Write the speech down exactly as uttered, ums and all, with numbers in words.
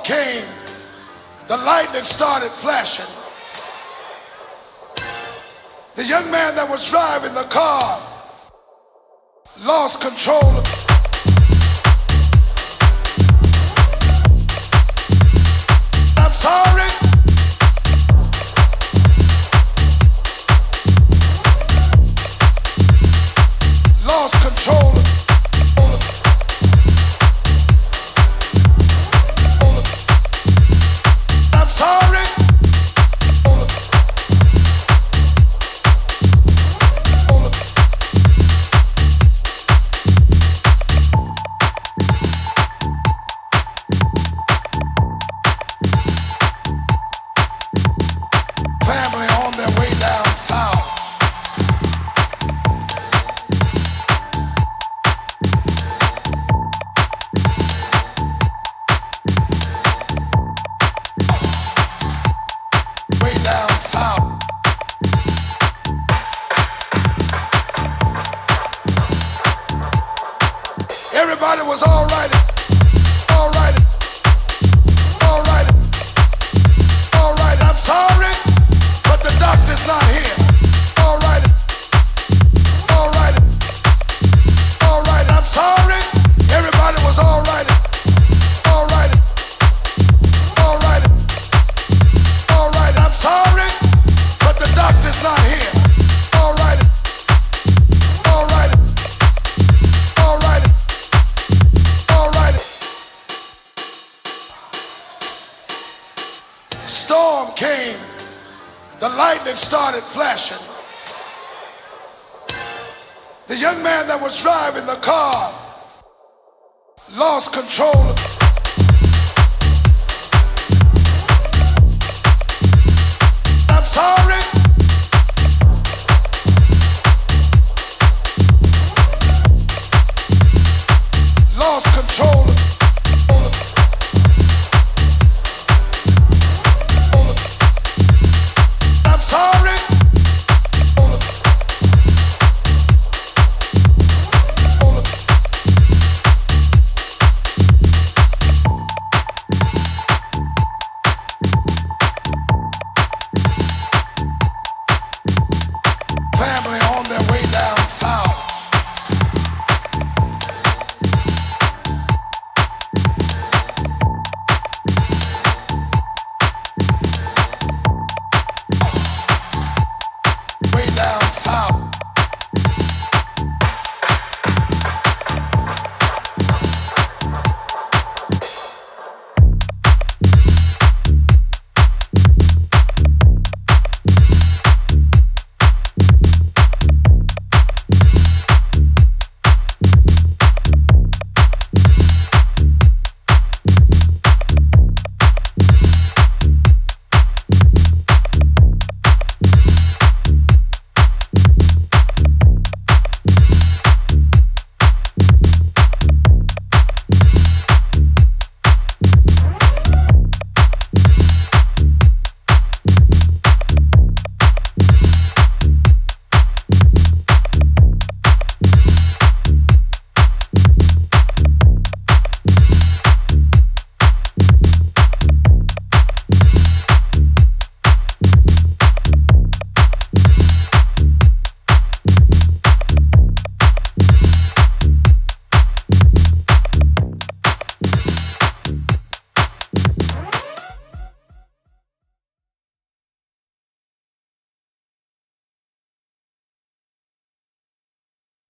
came, the lightning started flashing. The young man that was driving the car lost control of I'm sorry. Lost control of I'm sorry. Family on their way down south. Way down south. Everybody was all right. All right. All right. All right. I'm sorry. The doctor's not here. All right. All right. All right. I'm sorry. Everybody was all right. All right. All right. All right. I'm sorry, but the doctor's not here. All right. All right. All right. All right. Storm came. The lightning started flashing. The young man that was driving the car lost control of